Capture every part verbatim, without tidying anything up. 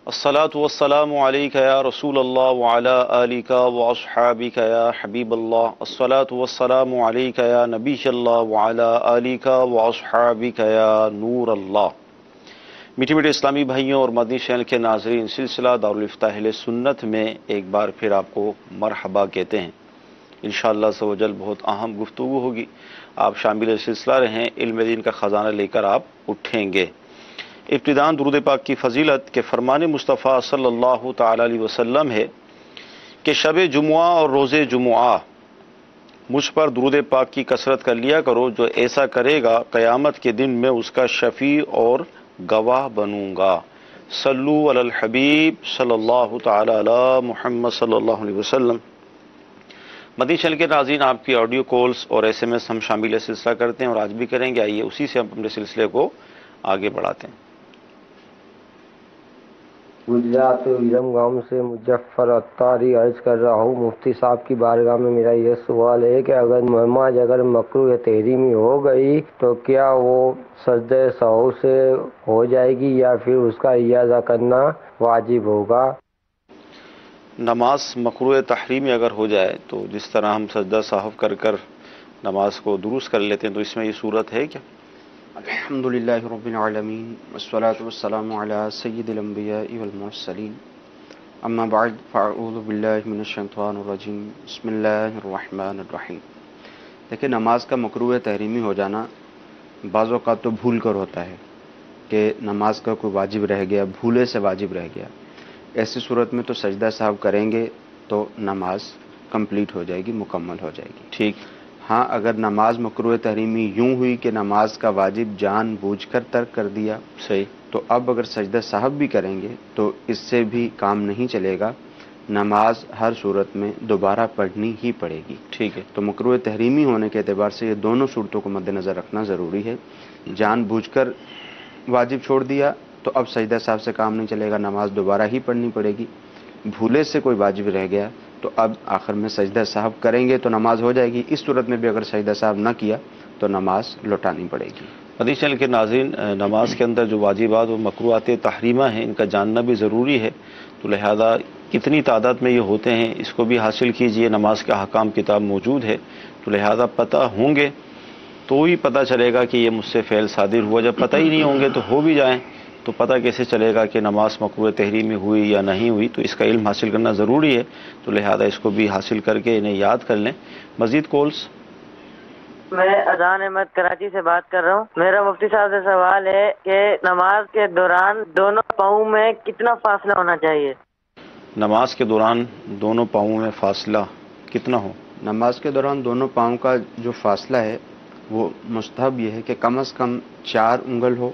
الصلاة والسلام عليك يا رسول الله وعلى آلك وأصحابك يا حبيب الله. الصلاة والسلام عليك يا نبي الله وعلى آلك وأصحابك يا نور الله. میٹھے میٹھے اسلامی بھائیوں اور مدنی چینل کے ناظرین، سلسلہ دارالفتاح اہل سنت میں ایک بار پھر آپ کو مرحبا کہتے ہیں. انشاءاللہ عز و جل بہت اہم گفتگو ہوگی. آپ شامل سلسلہ رہیں، علم دین کا خزانہ لے کر آپ اٹھیں گے. ابتداءً درود پاک کی فضیلت کے فرمان مصطفیٰ صلی اللہ تعالی علیہ وسلم ہے کہ شب جمعہ اور روز جمعہ مجھ پر درود پاک کی کثرت کر لیا کرو. جو ایسا کرے گا قیامت کے دن میں اس کا شفیع اور گواہ بنوں گا. صلو علی الحبیب صلی اللہ تعالی علی محمد صلی اللہ علیہ وسلم. مدنی چینل کے ناظرین، آپ کی آڈیو کالز اور ایس ایم ایس ہم شامل سلسلہ کرتے ہیں اور آج بھی کریں گے. آئیے اسی سے ہم اپنے سلسلے کو آگے بڑھاتے ہیں. گجرات ویرم گاؤں سے مظفر اتاری عرض کر رہا ہوں، مفتی صاحب کی بارگاہ میں میرا یہ سوال ہے کہ اگر نماز اگر مکروہ تحریمی ہو گئی تو کیا وہ سجدہ سہو سے ہو جائے گی یا پھر اس کا اعادہ کرنا واجب ہوگا؟ نماز مکروہ تحریمی اگر ہو جائے تو جس طرح ہم سجدہ سہو کر کر نماز کو درست کر لیتے ہیں تو اس میں یہ صورت ہے کیا؟ الحمدللہ رب العالمین والصلاة والسلام علی سید الانبیاء والمرسلین، اما بعد فاعوذ باللہ من الشیطان الرجیم، بسم اللہ الرحمن الرحیم. دیکھیں، نماز کا مکروہ تحریمی ہو جانا بعض اوقات تو بھول کر ہوتا ہے کہ نماز کا کوئی واجب رہ گیا، بھولے سے واجب رہ گیا. ایسی صورت میں تو سجدہ سہو کریں گے تو نماز کمپلیٹ ہو جائے گی، مکمل ہو جائے گی. ٹھیک. ہاں، اگر نماز مکروہ تحریمی یوں ہوئی کہ نماز کا واجب جان بوجھ کر ترک کر دیا، صحیح، تو اب اگر سجدہ سہو بھی کریں گے تو اس سے بھی کام نہیں چلے گا. نماز ہر صورت میں دوبارہ پڑھنی ہی پڑے گی. ٹھیک ہے. تو مکروہ تحریمی ہونے کے اعتبار سے یہ دونوں صورتوں کو مد نظر رکھنا ضروری ہے. جان بوجھ کر واجب چھوڑ دیا تو اب سجدہ سہو سے کام نہیں چلے گا، نماز دوبارہ ہی پڑھنی پڑے گی. بھولے سے کوئی واجب رہ گیا تو اب آخر میں سجدہ سہو کریں گے تو نماز ہو جائے گی. اس صورت میں بھی اگر سجدہ سہو نہ کیا تو نماز لوٹانی پڑے گی. مدنی چینل کے ناظرین، نماز کے اندر جو واجبات و مکروہات تحریمہ ہیں ان کا جاننا بھی ضروری ہے. تو لہذا کتنی تعداد میں یہ ہوتے ہیں اس کو بھی حاصل کیجئے. نماز کا احکام کتاب موجود ہے، تو لہذا پتہ ہوں گے تو ہی پتہ چلے گا کہ یہ مجھ سے فعل صادر ہوا. جب پتہ ہی نہیں ہوں گے تو ہو بھی جائیں تو پتہ کیسے چلے گا کہ نماز مکروہ تحریمی ہوئی یا نہیں ہوئی. تو اس کا علم حاصل کرنا ضروری ہے، تو لہذا اس کو بھی حاصل کر کے انہیں یاد کر لیں. مزید کالز. میں اذان احمد کراچی سے بات کر رہا ہوں. میرا مفتی صاحب سے سوال ہے کہ نماز کے دوران دونوں پاؤں میں کتنا فاصلہ ہونا چاہیے؟ نماز کے دوران دونوں پاؤں میں فاصلہ کتنا ہو؟ نماز کے دوران دونوں پاؤں کا جو فاصلہ ہے وہ مستحب یہ ہے کہ کم از کم چار انگل ہو،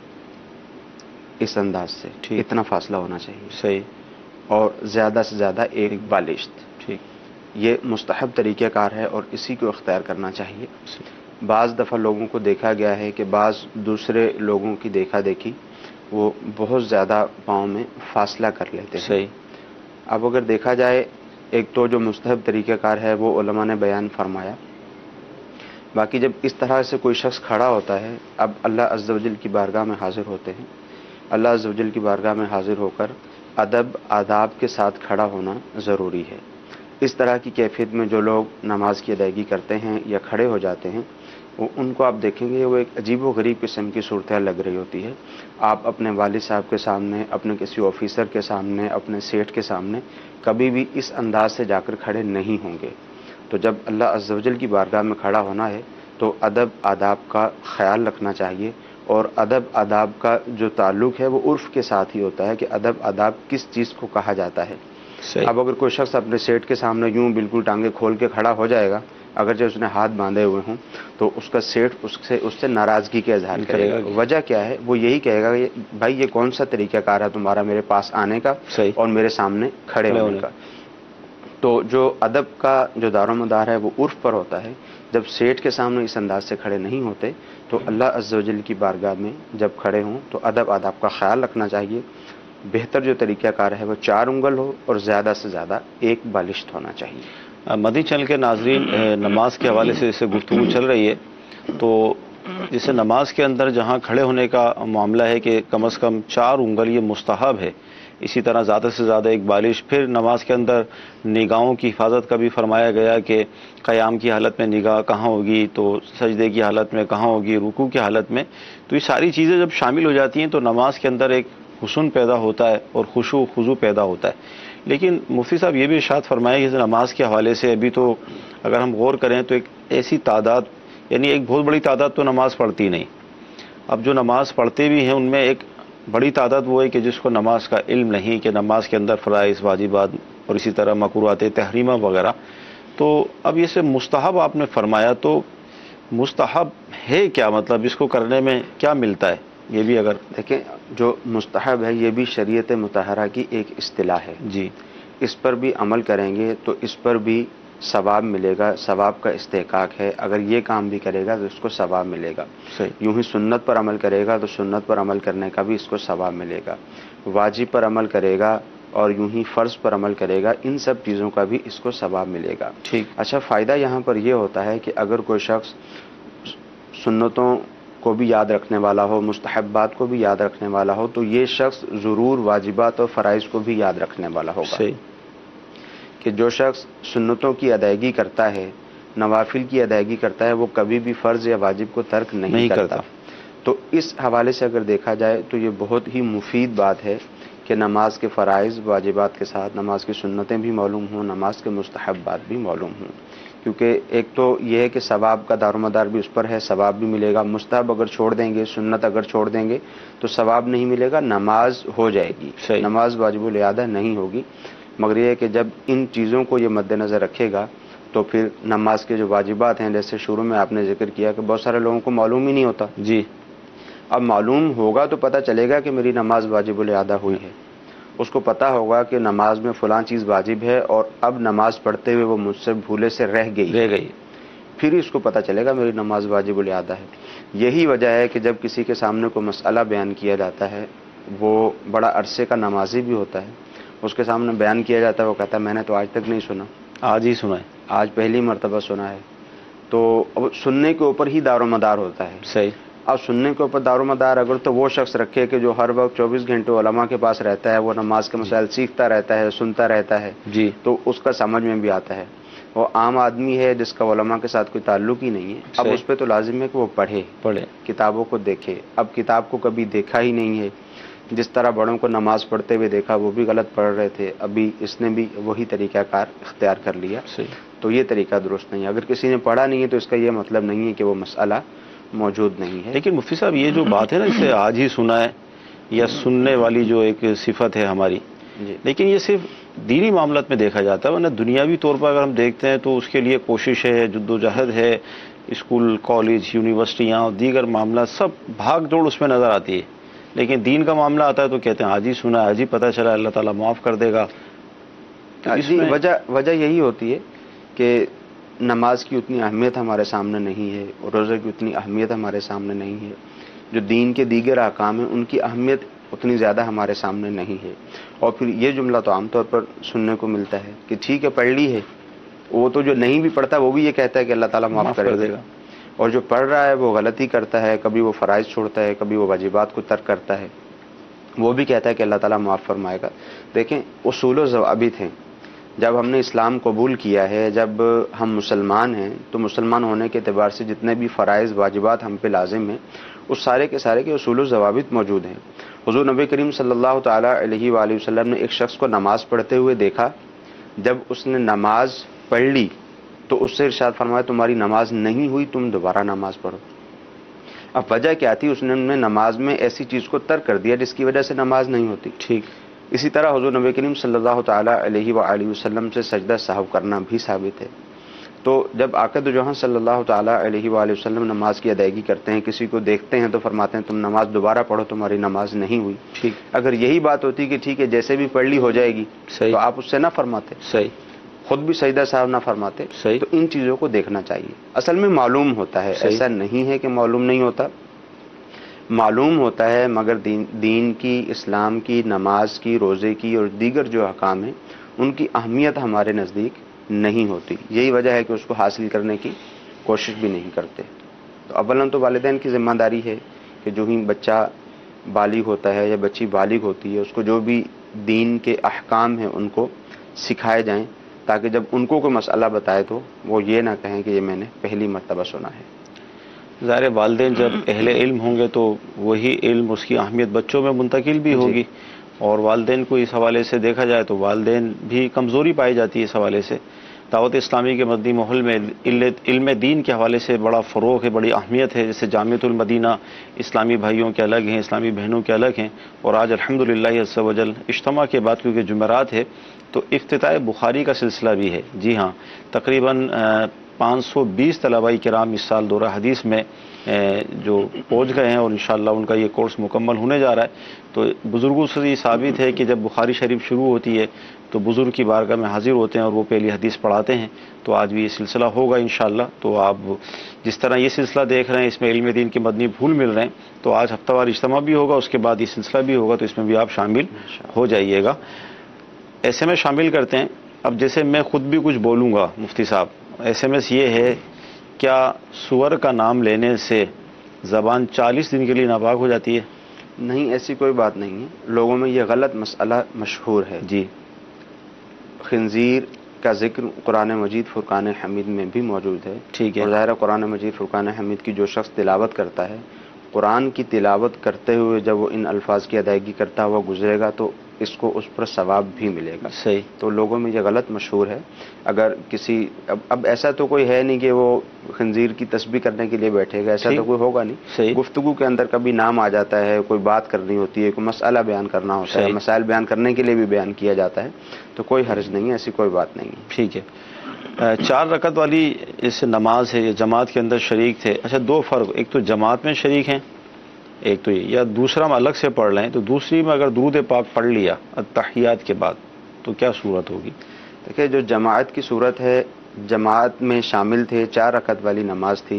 اس انداز سے. ٹھیک، اتنا فاصلہ ہونا چاہیے. صحیح. اور زیادہ سے زیادہ ایک بالشت. ٹھیک. یہ مستحب طریقہ کار ہے اور اسی کو اختیار کرنا چاہیے. بعض دفعہ لوگوں کو دیکھا گیا ہے کہ بعض دوسرے لوگوں کی دیکھا دیکھی وہ بہت زیادہ پاؤں میں فاصلہ کر لیتے ہیں. صحیح. اب اگر دیکھا جائے، ایک تو جو مستحب طریقہ کار ہے وہ علماء نے بیان فرمایا. باقی جب اس طرح سے کوئی شخص کھڑا ہوتا ہے، اب اللہ عز و جل کی بارگاہ میں حاضر ہوتے ہیں. اللہ عز و جل کی بارگاہ میں حاضر ہو کر ادب آداب کے ساتھ کھڑا ہونا ضروری ہے. اس طرح کی کیفیت میں جو لوگ نماز کی ادائیگی کرتے ہیں یا کھڑے ہو جاتے ہیں، وہ ان کو آپ دیکھیں گے وہ ایک عجیب و غریب قسم کی صورتحال لگ رہی ہوتی ہے. آپ اپنے والد صاحب کے سامنے، اپنے کسی آفیسر کے سامنے، اپنے سیٹھ کے سامنے کبھی بھی اس انداز سے جا کر کھڑے نہیں ہوں گے. تو جب اللہ عز و جل کی بارگاہ میں کھڑا ہونا ہے تو ادب آداب کا خیال رکھنا چاہیے. اور ادب آداب کا جو تعلق ہے وہ عرف کے ساتھ ہی ہوتا ہے کہ ادب آداب کس چیز کو کہا جاتا ہے. صحیح. اب اگر کوئی شخص اپنے سیٹ کے سامنے یوں بالکل ٹانگیں کھول کے کھڑا ہو جائے گا، اگرچہ اس نے ہاتھ باندھے ہوئے ہوں، تو اس کا سیٹ اس سے اس سے ناراضگی کا اظہار کرے گا. وجہ کیا ہے؟ وہ یہی کہے گا کہ بھائی یہ کون سا طریقہ کار ہے تمہارا میرے پاس آنے کا اور میرے سامنے کھڑے ہونے کا. تو جو ادب کا جو دار و مدار ہے وہ عرف پر ہوتا ہے. جب سیٹ کے سامنے اس انداز سے کھڑے نہیں ہوتے تو اللہ عز و جل کی بارگاہ میں جب کھڑے ہوں تو ادب آداب کا خیال رکھنا چاہیے. بہتر جو طریقہ کار ہے وہ چار انگل ہو اور زیادہ سے زیادہ ایک بالشت ہونا چاہیے. مدنی چینل کے ناظرین، نماز کے حوالے سے جیسے گفتگو چل رہی ہے تو جیسے نماز کے اندر جہاں کھڑے ہونے کا معاملہ ہے کہ کم از کم چار انگل یہ مستحب ہے، اسی طرح زیادہ سے زیادہ ایک بالش. پھر نماز کے اندر نگاہوں کی حفاظت کا بھی فرمایا گیا کہ قیام کی حالت میں نگاہ کہاں ہوگی, تو سجدے کی حالت میں کہاں ہوگی, رکوع کی حالت میں. تو یہ ساری چیزیں جب شامل ہو جاتی ہیں تو نماز کے اندر ایک حسن پیدا ہوتا ہے اور خشوع و خضوع پیدا ہوتا ہے. لیکن مفتی صاحب یہ بھی ارشاد فرمائے کہ نماز کے حوالے سے ابھی تو اگر ہم غور کریں تو ایک ایسی تعداد, یعنی ایک بہت بڑی تعداد تو نماز پڑھتی نہیں. اب جو نماز پڑھتے بھی ہیں ان میں ایک بڑی تعداد وہ ہے کہ جس کو نماز کا علم نہیں, کہ نماز کے اندر فرائض, واجبات اور اسی طرح مکروہات تحریمہ وغیرہ. تو اب یہ سے مستحب آپ نے فرمایا, تو مستحب ہے کیا, مطلب اس کو کرنے میں کیا ملتا ہے؟ یہ بھی اگر دیکھیں, جو مستحب ہے یہ بھی شریعت مطہرہ کی ایک اصطلاح ہے جی, اس پر بھی عمل کریں گے تو اس پر بھی ثواب ملے گا, ثواب کا استحقاق ہے. اگر یہ کام بھی کرے گا تو اس کو ثواب ملے گا. صحیح. یوں ہی سنت پر عمل کرے گا تو سنت پر عمل کرنے کا بھی اس کو ثواب ملے گا. واجب پر عمل کرے گا اور یوں ہی فرض پر عمل کرے گا, ان سب چیزوں کا بھی اس کو ثواب ملے گا. ٹھیک. اچھا, فائدہ یہاں پر یہ ہوتا ہے کہ اگر کوئی شخص سنتوں کو بھی یاد رکھنے والا ہو, مستحبات کو بھی یاد رکھنے والا ہو, تو یہ شخص ضرور واجبات اور فرائض کو بھی یاد رکھنے والا ہوگا. صحیح. کہ جو شخص سنتوں کی ادائیگی کرتا ہے, نوافل کی ادائیگی کرتا ہے, وہ کبھی بھی فرض یا واجب کو ترک نہیں, نہیں کرتا. تو اس حوالے سے اگر دیکھا جائے تو یہ بہت ہی مفید بات ہے کہ نماز کے فرائض واجبات کے ساتھ نماز کی سنتیں بھی معلوم ہوں, نماز کے مستحبات بھی معلوم ہوں. کیونکہ ایک تو یہ ہے کہ ثواب کا دار و مدار بھی اس پر ہے, ثواب بھی ملے گا. مستحب اگر چھوڑ دیں گے, سنت اگر چھوڑ دیں گے تو ثواب نہیں ملے گا, نماز ہو جائے گی, نماز واجب الاعادہ نہیں ہوگی. مگر یہ ہے کہ جب ان چیزوں کو یہ مد نظر رکھے گا تو پھر نماز کے جو واجبات ہیں, جیسے شروع میں آپ نے ذکر کیا کہ بہت سارے لوگوں کو معلوم ہی نہیں ہوتا. جی, اب معلوم ہوگا تو پتہ چلے گا کہ میری نماز واجب الاعادہ ہوئی ہے. اس کو پتہ ہوگا کہ نماز میں فلاں چیز واجب ہے اور اب نماز پڑھتے ہوئے وہ مجھ سے بھولے سے رہ گئی رہ گئی پھر ہی اس کو پتہ چلے گا میری نماز واجب الاعادہ ہے. یہی وجہ ہے کہ جب کسی کے سامنے کوئی مسئلہ بیان کیا جاتا ہے, وہ بڑا عرصے کا نمازی بھی ہوتا ہے, اس کے سامنے بیان کیا جاتا ہے, وہ کہتا ہے میں نے تو آج تک نہیں سنا, آج ہی سنا ہے, آج پہلی مرتبہ سنا ہے. تو اب سننے کے اوپر ہی دار و مدار ہوتا ہے. صحیح. اب سننے کے اوپر دار و مدار اگر تو وہ شخص رکھے کہ جو ہر وقت چوبیس گھنٹے علماء کے پاس رہتا ہے, وہ نماز کے مسائل سیکھتا رہتا ہے, سنتا رہتا ہے, جی, تو اس کا سمجھ میں بھی آتا ہے. وہ عام آدمی ہے جس کا علماء کے ساتھ کوئی تعلق ہی نہیں ہے, اب اس پہ تو لازم ہے کہ وہ پڑھے پڑھے کتابوں کو دیکھے. اب کتاب کو کبھی دیکھا ہی نہیں ہے, جس طرح بڑوں کو نماز پڑھتے ہوئے دیکھا وہ بھی غلط پڑھ رہے تھے, ابھی اس نے بھی وہی طریقہ کار اختیار کر لیا. صحیح. تو یہ طریقہ درست نہیں ہے. اگر کسی نے پڑھا نہیں ہے تو اس کا یہ مطلب نہیں ہے کہ وہ مسئلہ موجود نہیں ہے. لیکن مفتی صاحب یہ جو بات ہے نا, اسے آج ہی سنا ہے یا سننے والی جو ایک صفت ہے ہماری, جی, لیکن یہ صرف دینی معاملات میں دیکھا جاتا ہے, ورنہ دنیاوی طور پر اگر ہم دیکھتے ہیں تو اس کے لیے کوشش ہے, جد و جہد ہے, اسکول, کالج, یونیورسٹیاں اور دیگر معاملات سب بھاگ دوڑ اس میں نظر آتی ہے. لیکن دین کا معاملہ آتا ہے تو کہتے ہیں آج ہی سنا, آج ہی پتہ چلا, اللہ تعالیٰ معاف کر دے گا. جی, وجہ وجہ یہی ہوتی ہے کہ نماز کی اتنی اہمیت ہمارے سامنے نہیں ہے, اور روزے کی اتنی اہمیت ہمارے سامنے نہیں ہے, جو دین کے دیگر احکام ہیں ان کی اہمیت اتنی زیادہ ہمارے سامنے نہیں ہے. اور پھر یہ جملہ تو عام طور پر سننے کو ملتا ہے کہ ٹھیک ہے پڑھ لی ہے, وہ تو جو نہیں بھی پڑھتا وہ بھی یہ کہتا ہے کہ اللہ تعالیٰ معاف کر دے گا, اور جو پڑھ رہا ہے وہ غلطی کرتا ہے, کبھی وہ فرائض چھوڑتا ہے, کبھی وہ واجبات کو ترک کرتا ہے, وہ بھی کہتا ہے کہ اللہ تعالیٰ معاف فرمائے گا. دیکھیں, اصول و ضوابط ہیں. جب ہم نے اسلام قبول کیا ہے, جب ہم مسلمان ہیں, تو مسلمان ہونے کے اعتبار سے جتنے بھی فرائض واجبات ہم پہ لازم ہیں, اس سارے کے سارے کے اصول و ضوابط موجود ہیں. حضور نبی کریم صلی اللہ تعالیٰ علیہ وآلہ وسلم نے ایک شخص کو نماز پڑھتے ہوئے دیکھا. جب اس نے نماز پڑھ لی تو اس سے ارشاد فرمایا تمہاری نماز نہیں ہوئی, تم دوبارہ نماز پڑھو. اب وجہ کیا تھی؟ اس نے نماز میں ایسی چیز کو ترک کر دیا جس کی وجہ سے نماز نہیں ہوتی. ٹھیک. اسی طرح حضور نبی کریم صلی اللہ تعالیٰ علیہ وآلہ وسلم سے سجدہ سہو کرنا بھی ثابت ہے. تو جب آقا دو جہاں صلی اللہ تعالیٰ علیہ وآلہ وسلم نماز کی ادائیگی کرتے ہیں, کسی کو دیکھتے ہیں تو فرماتے ہیں تم نماز دوبارہ پڑھو, تمہاری نماز نہیں ہوئی. ٹھیک. اگر یہی بات ہوتی کہ ٹھیک ہے جیسے بھی پڑھ لی ہو جائے گی, تو آپ اس سے نہ فرماتے, صحیح, خود بھی سجدہ صاحب نہ فرماتے. صحیح. تو ان چیزوں کو دیکھنا چاہیے. اصل میں معلوم ہوتا ہے, ایسا نہیں ہے کہ معلوم نہیں ہوتا, معلوم ہوتا ہے, مگر دین, دین کی, اسلام کی, نماز کی, روزے کی اور دیگر جو احکام ہیں ان کی اہمیت ہمارے نزدیک نہیں ہوتی. یہی وجہ ہے کہ اس کو حاصل کرنے کی کوشش بھی نہیں کرتے. تو اولاً تو والدین کی ذمہ داری ہے کہ جو ہی بچہ بالغ ہوتا ہے یا بچی بالغ ہوتی ہے، اس کو جو بھی دین کے احکام ہیں ان کو سکھائے جائیں، تاکہ جب ان کو کوئی مسئلہ بتائے تو وہ یہ نہ کہیں کہ یہ میں نے پہلی مرتبہ سنا ہے۔ ظاہر والدین جب اہل علم ہوں گے تو وہی علم، اس کی اہمیت بچوں میں منتقل بھی ہوگی، اور والدین کو اس حوالے سے دیکھا جائے تو والدین بھی کمزوری پائی جاتی ہے اس حوالے سے۔ دعوت اسلامی کے مدنی ماحول میں علم دین کے حوالے سے بڑا فروغ ہے، بڑی اہمیت ہے، جیسے جامعۃ المدینہ اسلامی بھائیوں کے الگ ہیں، اسلامی بہنوں کے الگ ہیں، اور آج الحمدللہ عز و جل اجتماع کے بعد کیونکہ جمعرات ہے تو افتتاح بخاری کا سلسلہ بھی ہے۔ جی ہاں، تقریباً پانچ سو بیس طلباء کرام اس سال دورہ حدیث میں جو پہنچ گئے ہیں، اور انشاءاللہ ان کا یہ کورس مکمل ہونے جا رہا ہے۔ تو بزرگوں سے یہ ثابت ہے کہ جب بخاری شریف شروع ہوتی ہے تو بزرگ کی بارگاہ میں حاضر ہوتے ہیں اور وہ پہلی حدیث پڑھاتے ہیں۔ تو آج بھی یہ سلسلہ ہوگا انشاءاللہ۔ تو آپ جس طرح یہ سلسلہ دیکھ رہے ہیں، اس میں علم دین کے مدنی پھول مل رہے ہیں، تو آج ہفتہ وار اجتماع بھی ہوگا، اس کے بعد یہ سلسلہ بھی ہوگا، تو اس میں بھی آپ شامل ہو جائیے گا۔ ایسے میں شامل کرتے ہیں۔ اب جیسے میں خود بھی کچھ بولوں گا مفتی صاحب، ایس ایم ایس یہ ہے، کیا سور کا نام لینے سے زبان چالیس دن کے لیے ناپاک ہو جاتی ہے؟ نہیں، ایسی کوئی بات نہیں ہے، لوگوں میں یہ غلط مسئلہ مشہور ہے۔ جی، خنزیر کا ذکر قرآن مجید فرقان حمید میں بھی موجود ہے۔ ٹھیک ہے، اور ظاہر قرآن مجید فرقان حمید کی جو شخص تلاوت کرتا ہے، قرآن کی تلاوت کرتے ہوئے جب وہ ان الفاظ کی ادائیگی کرتا ہوا گزرے گا تو اس کو اس پر ثواب بھی ملے گا۔ صحیح۔ تو لوگوں میں یہ غلط مشہور ہے۔ اگر کسی اب, اب ایسا تو کوئی ہے نہیں کہ وہ خنزیر کی تسبیح کرنے کے لیے بیٹھے گا، ایسا تو کوئی ہوگا نہیں۔ صحیح۔ گفتگو کے اندر کبھی نام آ جاتا ہے، کوئی بات کرنی ہوتی ہے، کوئی مسئلہ بیان کرنا ہوتا ہے، مسائل بیان کرنے کے لیے بھی بیان کیا جاتا ہے، تو کوئی حرج نہیں ہے، ایسی کوئی بات نہیں ہے۔ ٹھیک ہے۔ چار رکعت والی اس نماز ہے، یہ جماعت کے اندر شریک تھے۔ اچھا، دو فرق، ایک تو جماعت میں شریک ہیں، ایک تو یہ، یا دوسرا ہم الگ سے پڑھ لیں تو دوسری میں اگر درود پاک پڑھ لیا التحیات کے بعد تو کیا صورت ہوگی؟ دیکھیں، جو جماعت کی صورت ہے، جماعت میں شامل تھے، چار رکعت والی نماز تھی،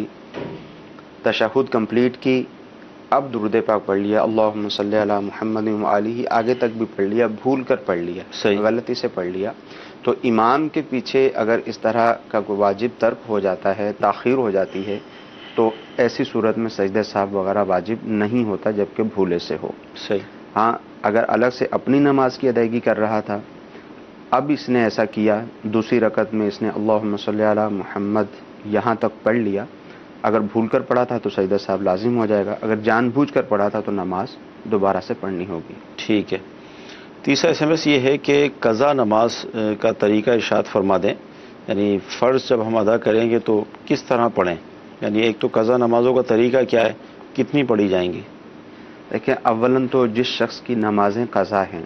تشہد کمپلیٹ کی، اب درود پاک پڑھ لیا، اللہم صلی علی محمد و آلہ، آگے تک بھی پڑھ لیا، بھول کر پڑھ لیا، صحیح، غلطی سے پڑھ لیا، تو امام کے پیچھے اگر اس طرح کا کوئی واجب ترک ہو جاتا ہے، تاخیر ہو جاتی ہے، تو ایسی صورت میں سجدہ صاحب وغیرہ واجب نہیں ہوتا جبکہ بھولے سے ہو۔ صحیح۔ ہاں، اگر الگ سے اپنی نماز کی ادائیگی کر رہا تھا، اب اس نے ایسا کیا، دوسری رکعت میں اس نے اللہم صلی علی محمد یہاں تک پڑھ لیا، اگر بھول کر پڑھا تھا تو سجدہ صاحب لازم ہو جائے گا، اگر جان بوجھ کر پڑھا تھا تو نماز دوبارہ سے پڑھنی ہوگی۔ ٹھیک ہے۔ تیسرا ایس ایم ایس یہ ہے کہ قضا نماز کا طریقہ ارشاد فرما دیں، یعنی فرض جب ہم ادا کریں گے تو کس طرح پڑھیں؟ یعنی ایک تو قضا نمازوں کا طریقہ کیا ہے، کتنی پڑھی جائیں گی؟ دیکھیں، اولاً تو جس شخص کی نمازیں قضا ہیں،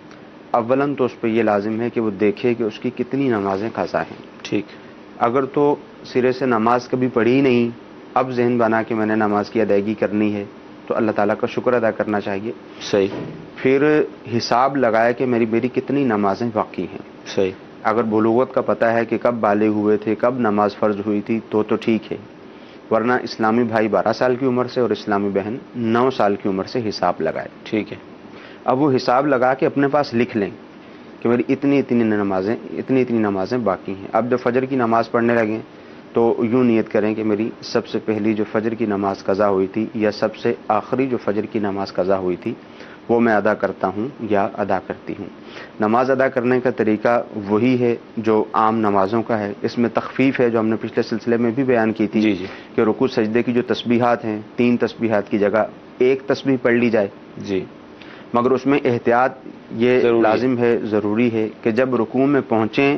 اولاً تو اس پہ یہ لازم ہے کہ وہ دیکھے کہ اس کی کتنی نمازیں قضا ہیں۔ ٹھیک۔ اگر تو سرے سے نماز کبھی پڑھی ہی نہیں، اب ذہن بنا کہ میں نے نماز کی ادائیگی کرنی ہے، تو اللہ تعالیٰ کا شکر ادا کرنا چاہیے۔ صحیح۔ پھر حساب لگایا کہ میری میری کتنی نمازیں باقی ہیں۔ صحیح۔ اگر بلوغت کا پتہ ہے کہ کب بالغ ہوئے تھے، کب نماز فرض ہوئی تھی، تو تو ٹھیک ہے، ورنہ اسلامی بھائی بارہ سال کی عمر سے اور اسلامی بہن نو سال کی عمر سے حساب لگائے۔ ٹھیک ہے۔ اب وہ حساب لگا کے اپنے پاس لکھ لیں کہ میری اتنی اتنی نمازیں اتنی اتنی نمازیں باقی ہیں۔ اب جب فجر کی نماز پڑھنے لگیں تو یوں نیت کریں کہ میری سب سے پہلی جو فجر کی نماز قضا ہوئی تھی یا سب سے آخری جو فجر کی نماز قضا ہوئی تھی وہ میں ادا کرتا ہوں یا ادا کرتی ہوں۔ نماز ادا کرنے کا طریقہ وہی ہے جو عام نمازوں کا ہے، اس میں تخفیف ہے جو ہم نے پچھلے سلسلے میں بھی بیان کی تھی۔ جی جی۔ کہ رکوع سجدے کی جو تسبیحات ہیں، تین تسبیحات کی جگہ ایک تسبیح پڑھ لی جائے، جی، مگر اس میں احتیاط یہ ضروری لازم ہے، ضروری ہے کہ جب رکوع میں پہنچیں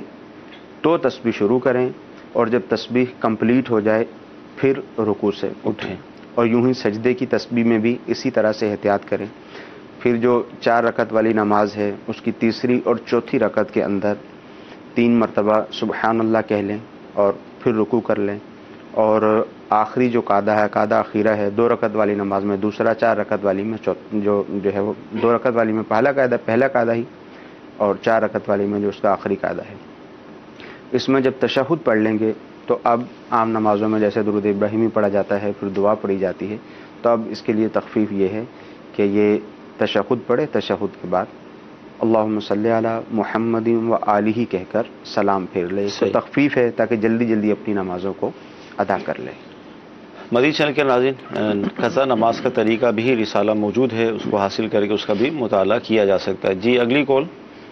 تو تسبیح شروع کریں، اور جب تسبیح کمپلیٹ ہو جائے پھر رکوع سے اٹھیں، اور یوں ہی سجدے کی تسبیح میں بھی اسی طرح سے احتیاط کریں۔ پھر جو چار رکعت والی نماز ہے اس کی تیسری اور چوتھی رکعت کے اندر تین مرتبہ سبحان اللہ کہہ لیں اور پھر رکوع کر لیں، اور آخری جو قعدہ ہے، قعدہ اخیرہ ہے، دو رکعت والی نماز میں دوسرا، چار رکعت والی میں جو جو ہے وہ دو رکعت والی میں پہلا قاعدہ پہلا قاعدہ ہی، اور چار رکعت والی میں جو اس کا آخری قاعدہ ہے۔ اس میں جب تشہد پڑھ لیں گے تو اب عام نمازوں میں جیسے درود ابراہیمی پڑھا جاتا ہے، پھر دعا پڑھی جاتی ہے، تو اب اس کے لیے تخفیف یہ ہے کہ یہ تشہد پڑھے، تشہد کے بعد اللہم صلی علی محمد و آلہ کہہ کر سلام پھیر لے۔ تو تخفیف ہے تاکہ جلدی جلدی اپنی نمازوں کو ادا کر لے۔ مزید چینل کے ناظرین، قضا نماز کا طریقہ بھی رسالہ موجود ہے، اس کو حاصل کر کے اس کا بھی مطالعہ کیا جا سکتا ہے۔ جی اگلی کال۔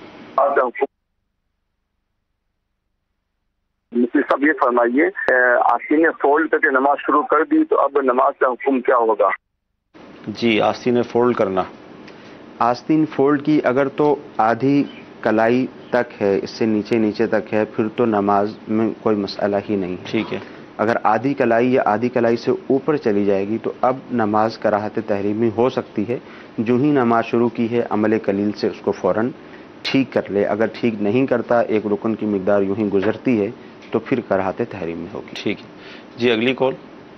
مفتی صاحب یہ فرمائیے، آستین فولڈ کر کے نماز شروع کر دی تو اب نماز کا حکم کیا ہوگا؟ جی آستین فولڈ کرنا، آستین فولڈ کی اگر تو آدھی کلائی تک ہے، اس سے نیچے نیچے تک ہے، پھر تو نماز میں کوئی مسئلہ ہی نہیں ہے۔ ٹھیک ہے۔ اگر آدھی کلائی یا آدھی کلائی سے اوپر چلی جائے گی تو اب نماز کراہت تحریمی ہو سکتی ہے۔ جو ہی نماز شروع کی ہے عمل قلیل سے اس کو فوراً ٹھیک کر لے، اگر ٹھیک نہیں کرتا، ایک رکن کی مقدار یوں ہی گزرتی ہے تو پھر کراہت تحریمی ہوگی۔ ٹھیک ہے۔ جی اگلی کال۔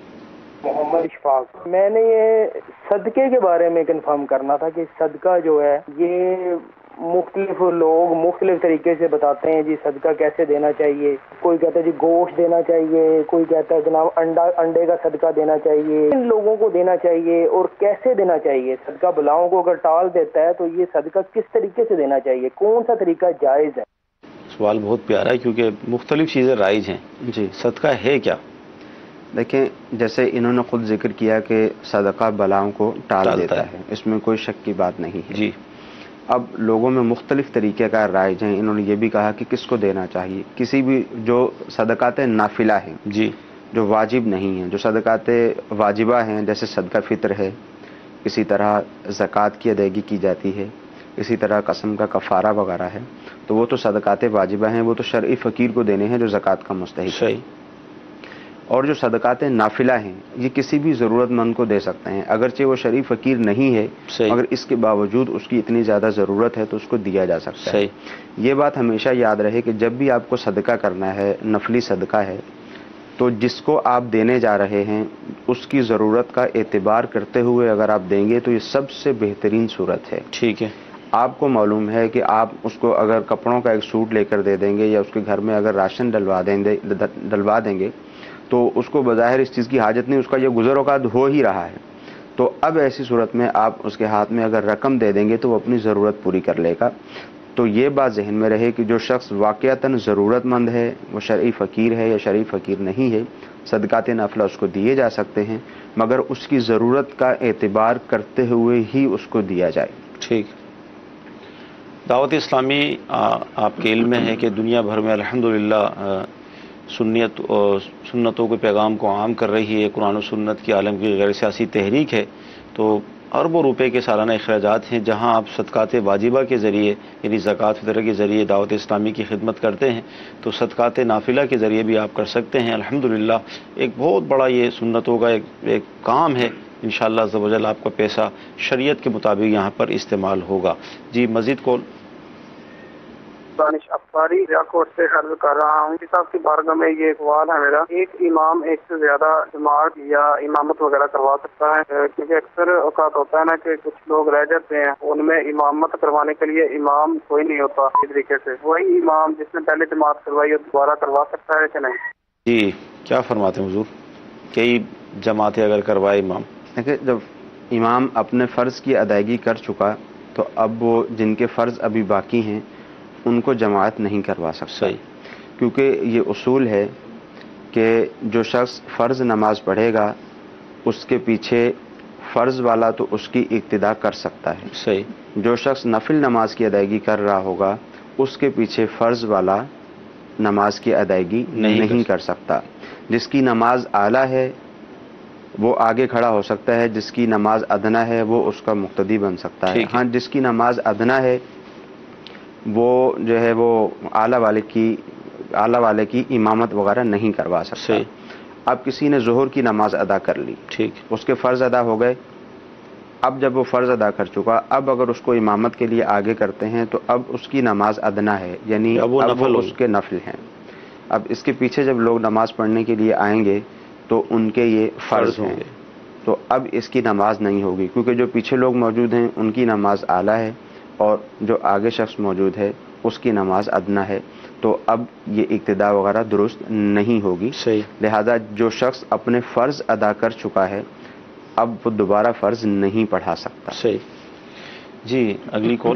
محمد اشفاق، میں نے یہ صدقے کے بارے میں کنفرم کرنا تھا کہ صدقہ جو ہے یہ مختلف لوگ مختلف طریقے سے بتاتے ہیں جی صدقہ کیسے دینا چاہیے۔ کوئی کہتا ہے جی گوشت دینا چاہیے، کوئی کہتا ہے جناب انڈا انڈے کا صدقہ دینا چاہیے، ان لوگوں کو دینا چاہیے اور کیسے دینا چاہیے۔ صدقہ بلاؤں کو اگر ٹال دیتا ہے تو یہ صدقہ کس طریقے سے دینا چاہیے، کون سا طریقہ جائز ہے؟ سوال بہت پیارا ہے کیونکہ مختلف چیزیں رائج ہیں۔ جی صدقہ ہے کیا؟ دیکھیں، جیسے انہوں نے خود ذکر کیا کہ صدقہ بلاؤں کو ٹال ٹالتا دیتا ہے، ہے، اس میں کوئی شک کی بات نہیں ہے۔ جی اب لوگوں میں مختلف طریقہ کار رائج ہیں۔ انہوں نے یہ بھی کہا کہ کس کو دینا چاہیے۔ کسی بھی جو صدقات نافلہ ہیں، جی جو واجب نہیں ہیں، جو صدقات واجبہ ہیں، جیسے صدقہ فطر ہے، اسی طرح زکوٰۃ کی ادائیگی کی جاتی ہے، اسی طرح قسم کا کفارہ وغیرہ ہے، تو وہ تو صدقات واجبہ ہیں، وہ تو شرعی فقیر کو دینے ہیں جو زکوٰۃ کا مستحق ہے۔ صحیح۔ اور جو صدقات نافلہ ہیں یہ کسی بھی ضرورت مند کو دے سکتے ہیں، اگرچہ وہ شرعی فقیر نہیں ہے صحیح۔ مگر اس کے باوجود اس کی اتنی زیادہ ضرورت ہے تو اس کو دیا جا سکتا ہے۔ صحیح۔ یہ بات ہمیشہ یاد رہے کہ جب بھی آپ کو صدقہ کرنا ہے، نفلی صدقہ ہے، تو جس کو آپ دینے جا رہے ہیں اس کی ضرورت کا اعتبار کرتے ہوئے اگر آپ دیں گے تو یہ سب سے بہترین صورت ہے۔ ٹھیک ہے۔ آپ کو معلوم ہے کہ آپ اس کو اگر کپڑوں کا ایک سوٹ لے کر دے دیں گے یا اس کے گھر میں اگر راشن ڈلوا دیں گے ڈلوا دیں گے تو اس کو بظاہر اس چیز کی حاجت نہیں، اس کا یہ گزر اوقات ہو ہی رہا ہے، تو اب ایسی صورت میں آپ اس کے ہاتھ میں اگر رقم دے دیں گے تو وہ اپنی ضرورت پوری کر لے گا۔ تو یہ بات ذہن میں رہے کہ جو شخص واقعتاً ضرورت مند ہے، وہ شرعی فقیر ہے یا شرعی فقیر نہیں ہے، صدقات نافلہ اس کو دیے جا سکتے ہیں مگر اس کی ضرورت کا اعتبار کرتے ہوئے ہی اس کو دیا جائے۔ ٹھیک۔ دعوت اسلامی آپ کے علم میں ہے کہ دنیا بھر میں الحمدللہ سنیت اور سنتوں کے پیغام کو عام کر رہی ہے، قرآن و سنت کی عالم کی غیر سیاسی تحریک ہے، تو اربوں روپے کے سالانہ اخراجات ہیں، جہاں آپ صدقات واجبہ کے ذریعے یعنی زکوٰۃ فطر کے ذریعے دعوت اسلامی کی خدمت کرتے ہیں، تو صدقات نافلہ کے ذریعے بھی آپ کر سکتے ہیں۔ الحمدللہ ایک بہت بڑا یہ سنتوں کا ایک ایک کام ہے، انشاءاللہ عز و جل آپ کا پیسہ شریعت کے مطابق یہاں پر استعمال ہوگا۔ جی مزید کال۔ دانش افطاری ریاکوٹ سے عرض کر رہا ہوں کہ صاحب کی بارگاہ میں یہ سوال ہے میرا، ایک امام ایک سے زیادہ جماعت یا امامت وغیرہ کروا سکتا ہے؟ کیونکہ اکثر اوقات ہوتا ہے نا کہ کچھ لوگ رہ جاتے ہیں، ان میں امامت کروانے کے لیے امام کوئی نہیں ہوتا، اس طریقے سے وہی امام جس نے پہلے جماعت کروائی ہے دوبارہ کروا سکتا ہے کہ نہیں؟ جی کیا فرماتے ہیں حضور؟ کئی جماعتیں اگر کروائے امام؟ دیکھیں، جب امام اپنے فرض کی ادائیگی کر چکا تو اب وہ جن کے فرض ابھی باقی ہیں ان کو جماعت نہیں کروا سکتا، صحیح، کیونکہ یہ اصول ہے کہ جو شخص فرض نماز پڑھے گا اس کے پیچھے فرض والا تو اس کی اقتدا کر سکتا ہے، صحیح، جو شخص نفل نماز کی ادائیگی کر رہا ہوگا اس کے پیچھے فرض والا نماز کی ادائیگی نہیں نہیں کر سکتا۔ جس کی نماز اعلیٰ ہے وہ آگے کھڑا ہو سکتا ہے، جس کی نماز ادنا ہے وہ اس کا مقتدی بن سکتا ہے۔ ٹھیک ہے۔ ہاں، جس کی نماز ادنا ہے وہ جو ہے وہ اعلیٰ والے کی اعلیٰ والے کی امامت وغیرہ نہیں کروا سکتا۔ صحیح۔ اب کسی نے ظہر کی نماز ادا کر لی، ٹھیک، اس کے فرض ادا ہو گئے، اب جب وہ فرض ادا کر چکا اب اگر اس کو امامت کے لیے آگے کرتے ہیں تو اب اس کی نماز ادنا ہے، یعنی اب وہ اب نفل وہ ہوگی۔ اس کے نفل ہیں۔ اب اس کے پیچھے جب لوگ نماز پڑھنے کے لیے آئیں گے تو ان کے یہ فرض فرض ہوں ہیں، گے۔ تو اب اس کی نماز نہیں ہوگی کیونکہ جو پیچھے لوگ موجود ہیں ان کی نماز اعلیٰ ہے اور جو آگے شخص موجود ہے اس کی نماز ادنا ہے، تو اب یہ اقتدا وغیرہ درست نہیں ہوگی۔ صحیح۔ لہذا جو شخص اپنے فرض ادا کر چکا ہے اب وہ دوبارہ فرض نہیں پڑھا سکتا۔ صحیح۔ جی اگلی کال۔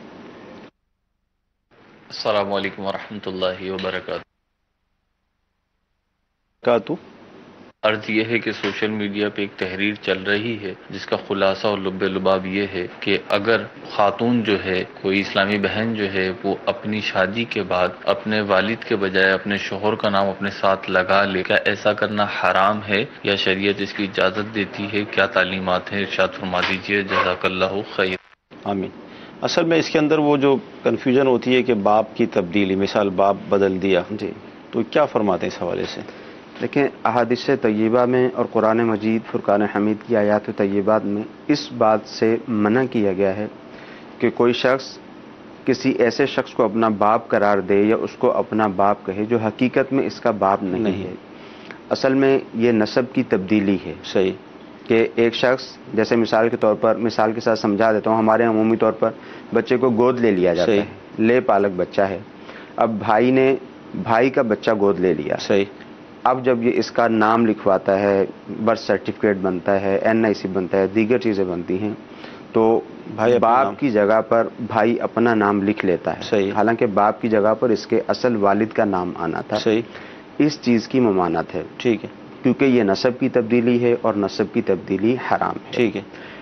السلام علیکم ورحمۃ اللہ وبرکاتہ۔ کا تو عرض یہ ہے کہ سوشل میڈیا پہ ایک تحریر چل رہی ہے جس کا خلاصہ اور لب لباب یہ ہے کہ اگر خاتون جو ہے، کوئی اسلامی بہن جو ہے، وہ اپنی شادی کے بعد اپنے والد کے بجائے اپنے شوہر کا نام اپنے ساتھ لگا لے، کیا ایسا کرنا حرام ہے یا شریعت اس کی اجازت دیتی ہے؟ کیا تعلیمات ہیں؟ ارشاد فرما دیجیے، جزاک اللہ خیر۔ آمین۔ اصل میں اس کے اندر وہ جو کنفیوژن ہوتی ہے کہ باپ کی تبدیلی، مثال باپ بدل دیا، جی تو کیا فرماتے ہیں اس حوالے سے؟ دیکھیں، احادیث طیبہ میں اور قرآن مجید فرقان حمید کی آیات طیبات میں اس بات سے منع کیا گیا ہے کہ کوئی شخص کسی ایسے شخص کو اپنا باپ قرار دے یا اس کو اپنا باپ کہے جو حقیقت میں اس کا باپ نہیں, نہیں ہے۔ اصل میں یہ نسب کی تبدیلی ہے۔ صحیح، کہ ایک شخص، جیسے مثال کے طور پر مثال کے ساتھ سمجھا دیتا ہوں، ہمارے عمومی طور پر بچے کو گود لے لیا جاتا ہے، لے پالک بچہ ہے۔ اب بھائی نے بھائی کا بچہ گود لے لیا، صحیح۔ اب جب یہ اس کا نام لکھواتا ہے، برتھ سرٹیفکیٹ بنتا ہے، این آئی سی بنتا ہے، دیگر چیزیں بنتی ہیں، تو بھائی باپ کی جگہ پر بھائی اپنا نام لکھ لیتا ہے، صحیح، حالانکہ باپ کی جگہ پر اس کے اصل والد کا نام آنا تھا۔ صحیح، اس چیز کی ممانعت ہے، ٹھیک ہے، کیونکہ یہ نسب کی تبدیلی ہے اور نسب کی تبدیلی حرام ہے۔ ٹھیک ہے۔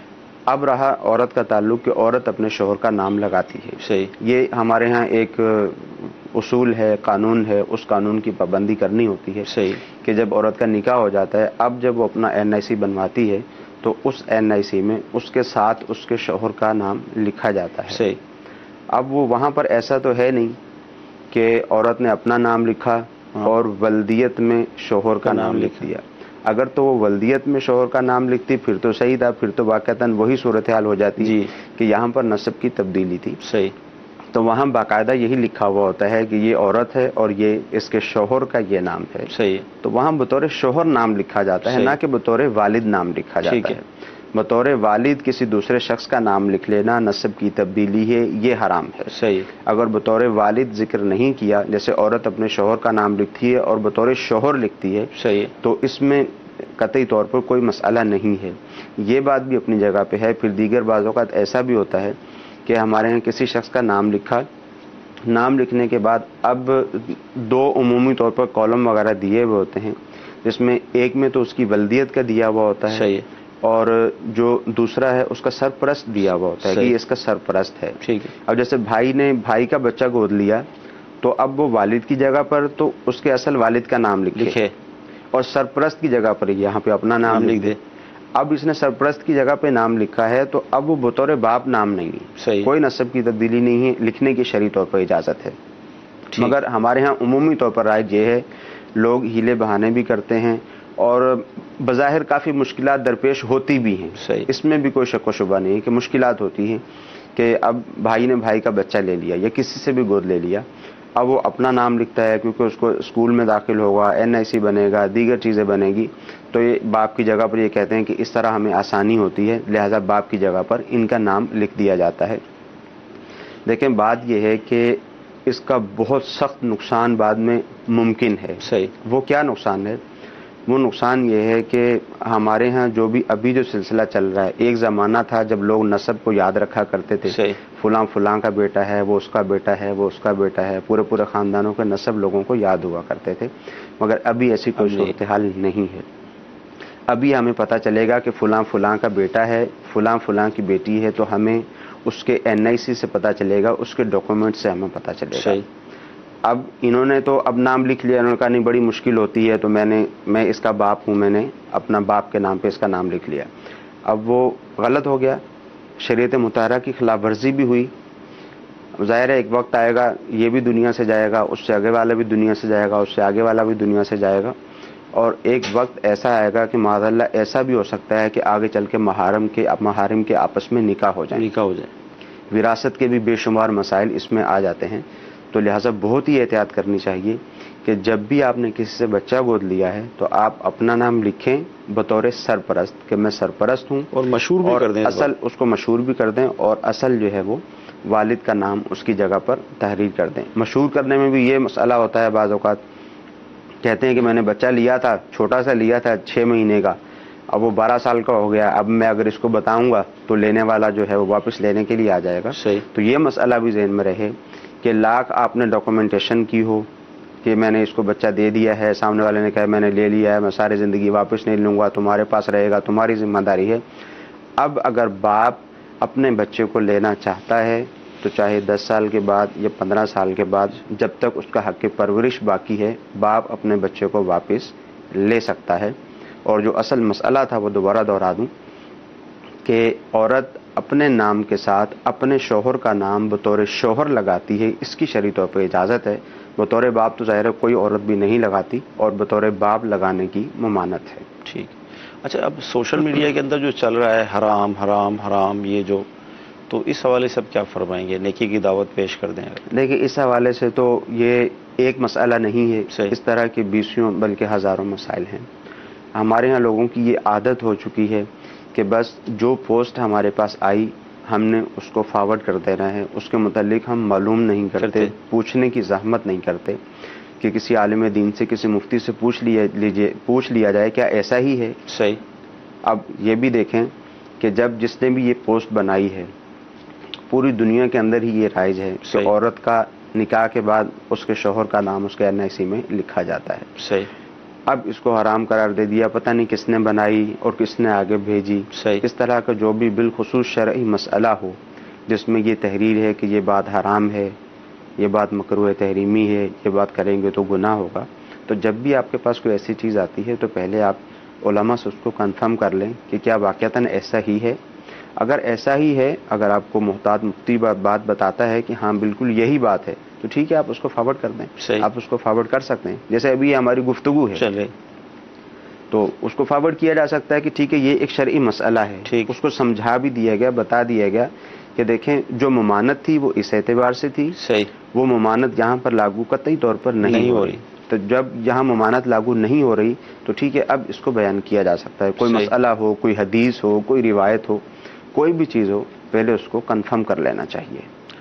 اب رہا عورت کا تعلق کہ عورت اپنے شوہر کا نام لگاتی ہے، صحیح، یہ ہمارے ہاں ایک اصول ہے، قانون ہے، اس قانون کی پابندی کرنی ہوتی ہے۔ صحیح، کہ جب عورت کا نکاح ہو جاتا ہے، اب جب وہ اپنا این آئی سی بنواتی ہے تو اس این آئی سی میں اس کے ساتھ اس کے شوہر کا نام لکھا جاتا ہے۔ صحیح۔ اب وہ وہاں پر ایسا تو ہے نہیں کہ عورت نے اپنا نام لکھا اور ولدیت میں شوہر کا نام لکھ دیا۔ اگر تو وہ ولدیت میں شوہر کا نام لکھتی پھر تو صحیح تھا، پھر تو واقعتاً وہی صورتحال ہو جاتی جی کہ یہاں پر نسب کی تبدیلی تھی۔ صحیح، تو وہاں باقاعدہ یہی لکھا ہوا ہوتا ہے کہ یہ عورت ہے اور یہ اس کے شوہر کا یہ نام ہے۔ صحیح، تو وہاں بطور شوہر نام لکھا جاتا ہے، صحیح، نہ کہ بطور والد نام لکھا ٹھیک جاتا ہے۔ ہے۔ بطور والد کسی دوسرے شخص کا نام لکھ لینا نسب کی تبدیلی ہے، یہ حرام ہے۔ صحیح، اگر بطور والد ذکر نہیں کیا، جیسے عورت اپنے شوہر کا نام لکھتی ہے اور بطور شوہر لکھتی ہے، صحیح، تو اس میں قطعی طور پر کوئی مسئلہ نہیں ہے۔ یہ بات بھی اپنی جگہ پہ ہے۔ پھر دیگر بعض اوقات ایسا بھی ہوتا ہے کہ ہمارے یہاں کسی شخص کا نام لکھا، نام لکھنے کے بعد اب دو عمومی طور پر کالم وغیرہ دیے ہوئے ہوتے ہیں، جس میں ایک میں تو اس کی ولدیت کا دیا ہوا ہوتا ہے، صحیح، اور جو دوسرا ہے اس کا سرپرست دیا ہوا ہوتا ہے کہ صحیح، یہ اس کا سرپرست ہے۔ ٹھیک ہے۔ اب جیسے بھائی نے بھائی کا بچہ گود لیا تو اب وہ والد کی جگہ پر تو اس کے اصل والد کا نام لکھے لکھے اور سرپرست کی جگہ پر یہاں پہ اپنا نام نام لکھ لکھ دے۔ اب اس نے سرپرست کی جگہ پہ نام لکھا ہے تو اب وہ بطور باپ نام نہیں ہے، صحیح، کوئی نسب کی تبدیلی نہیں ہے، لکھنے کی شرعی طور پر اجازت ہے۔ ٹھیک۔ مگر ہمارے ہاں عمومی طور پر رائج یہ ہے، لوگ ہیلے بہانے بھی کرتے ہیں اور بظاہر کافی مشکلات درپیش ہوتی بھی ہیں، صحیح، اس میں بھی کوئی شک و شبہ نہیں ہے کہ مشکلات ہوتی ہیں کہ اب بھائی نے بھائی کا بچہ لے لیا یا کسی سے بھی گود لے لیا، اب وہ اپنا نام لکھتا ہے کیونکہ اس کو اسکول میں داخل ہوگا، این آئی سی بنے گا، دیگر چیزیں بنے گی، تو یہ باپ کی جگہ پر یہ کہتے ہیں کہ اس طرح ہمیں آسانی ہوتی ہے، لہذا باپ کی جگہ پر ان کا نام لکھ دیا جاتا ہے۔ دیکھیں، بات یہ ہے کہ اس کا بہت سخت نقصان بعد میں ممکن ہے۔ صحیح، وہ کیا نقصان ہے؟ وہ نقصان یہ ہے کہ ہمارے ہاں جو بھی ابھی جو سلسلہ چل رہا ہے، ایک زمانہ تھا جب لوگ نسب کو یاد رکھا کرتے تھے، صحیح، فلاں فلاں کا بیٹا ہے، وہ اس کا بیٹا ہے، وہ اس کا بیٹا ہے، پورے پورے خاندانوں کے نسب لوگوں کو یاد ہوا کرتے تھے، مگر ابھی ایسی کوئی اب نہیں۔ صورتحال نہیں ہے۔ ابھی ہمیں پتہ چلے گا کہ فلاں فلاں کا بیٹا ہے، فلاں فلاں کی بیٹی ہے، تو ہمیں اس کے این آئی سی سے پتہ چلے گا، اس کے ڈاکومنٹ سے ہمیں پتہ چلے گا۔ صحیح، اب انہوں نے تو اب نام لکھ لیا، انہوں نے کہا نہیں بڑی مشکل ہوتی ہے، تو میں نے میں اس کا باپ ہوں، میں نے اپنا باپ کے نام پہ اس کا نام لکھ لیا۔ اب وہ غلط ہو گیا، شریعت مطہرہ کی خلاف ورزی بھی ہوئی۔ ظاہر ہے ایک وقت آئے گا، یہ بھی دنیا سے جائے گا، اس سے آگے والا بھی دنیا سے جائے گا، اس سے آگے والا بھی دنیا سے جائے گا، اور ایک وقت ایسا آئے گا کہ معاذ اللہ ایسا بھی ہو سکتا ہے کہ آگے چل کے محارم کے محارم کے آپس میں نکاح ہو جائے، نکاح ہو جائے، وراثت کے بھی بے شمار مسائل اس میں آ جاتے ہیں۔ تو لہٰذا بہت ہی احتیاط کرنی چاہیے کہ جب بھی آپ نے کسی سے بچہ گود لیا ہے تو آپ اپنا نام لکھیں بطور سرپرست کہ میں سرپرست ہوں، اور مشہور بھی اور کر دیں، اصل اس کو مشہور بھی کر دیں، اور اصل جو ہے وہ والد کا نام اس کی جگہ پر تحریر کر دیں۔ مشہور کرنے میں بھی یہ مسئلہ ہوتا ہے، بعض اوقات کہتے ہیں کہ میں نے بچہ لیا تھا، چھوٹا سا لیا تھا، چھ مہینے کا، اب وہ بارہ سال کا ہو گیا، اب میں اگر اس کو بتاؤں گا تو لینے والا جو ہے وہ واپس لینے کے لیے آ جائے گا۔ صحیح، تو یہ مسئلہ بھی ذہن میں رہے کہ لاکھ آپ نے ڈاکومنٹیشن کی ہو، کہ میں نے اس کو بچہ دے دیا ہے، سامنے والے نے کہا میں نے لے لیا ہے، میں ساری زندگی واپس نہیں لوں گا، تمہارے پاس رہے گا، تمہاری ذمہ داری ہے۔ اب اگر باپ اپنے بچے کو لینا چاہتا ہے تو چاہے دس سال کے بعد یا پندرہ سال کے بعد، جب تک اس کا حق پرورش باقی ہے، باپ اپنے بچے کو واپس لے سکتا ہے۔ اور جو اصل مسئلہ تھا وہ دوبارہ دہرا دوں کہ عورت اپنے نام کے ساتھ اپنے شوہر کا نام بطور شوہر لگاتی ہے، اس کی شرعی طور پر اجازت ہے۔ بطور باپ تو ظاہر ہے کوئی عورت بھی نہیں لگاتی، اور بطور باپ لگانے کی ممانعت ہے۔ ٹھیک۔ اچھا، اب سوشل میڈیا کے اندر جو چل رہا ہے حرام حرام حرام، یہ جو، تو اس حوالے سے اب کیا فرمائیں گے؟ نیکی کی دعوت پیش کر دیں۔ دیکھیں، اس حوالے سے تو یہ ایک مسئلہ نہیں ہے، صحیح۔ اس طرح کے بیسیوں بلکہ ہزاروں مسائل ہیں۔ ہمارے ہاں لوگوں کی یہ عادت ہو چکی ہے کہ بس جو پوسٹ ہمارے پاس آئی ہم نے اس کو فارورڈ کر دینا ہے، اس کے متعلق ہم معلوم نہیں کرتے، پوچھنے کی زحمت نہیں کرتے کہ کسی عالم دین سے، کسی مفتی سے پوچھ لیا لیجیے پوچھ لیا جائے کیا ایسا ہی ہے۔ صحیح۔ اب یہ بھی دیکھیں کہ جب جس نے بھی یہ پوسٹ بنائی ہے پوری دنیا کے اندر ہی یہ رائج ہے کہ صحیح۔ عورت کا نکاح کے بعد اس کے شوہر کا نام اس کے این آئی سی میں لکھا جاتا ہے۔ صحیح۔ اب اس کو حرام قرار دے دیا، پتہ نہیں کس نے بنائی اور کس نے آگے بھیجی۔ صحیح۔ اس طرح کا جو بھی بالخصوص شرعی مسئلہ ہو جس میں یہ تحریر ہے کہ یہ بات حرام ہے، یہ بات مکروہ تحریمی ہے، یہ بات کریں گے تو گناہ ہوگا، تو جب بھی آپ کے پاس کوئی ایسی چیز آتی ہے تو پہلے آپ علماء سے اس کو کنفرم کر لیں کہ کیا واقعتاً ایسا ہی ہے۔ اگر ایسا ہی ہے، اگر آپ کو محتاط مفتی بات بتاتا ہے کہ ہاں بالکل یہی بات ہے، تو ٹھیک ہے، آپ اس کو فارورڈ کر دیں۔ صحیح۔ آپ اس کو فارورڈ کر سکتے ہیں، جیسے ابھی یہ ہماری گفتگو ہے چلے تو اس کو فارورڈ کیا جا سکتا ہے کہ ٹھیک ہے یہ ایک شرعی مسئلہ ہے، ٹھیک۔ اس کو سمجھا بھی دیا گیا، بتا دیا گیا کہ دیکھیں جو ممانت تھی وہ اس اعتبار سے تھی، صحیح، وہ ممانت یہاں پر لاگو قطعی طور پر نہیں, نہیں ہو ہو رہی۔ تو جب یہاں ممانت لاگو نہیں ہو رہی تو ٹھیک ہے، اب اس کو بیان کیا جا سکتا ہے۔ کوئی صحیح۔ مسئلہ ہو، کوئی حدیث ہو، کوئی روایت ہو، کوئی بھی چیز ہو، پہلے اس کو کنفرم کر لینا چاہیے۔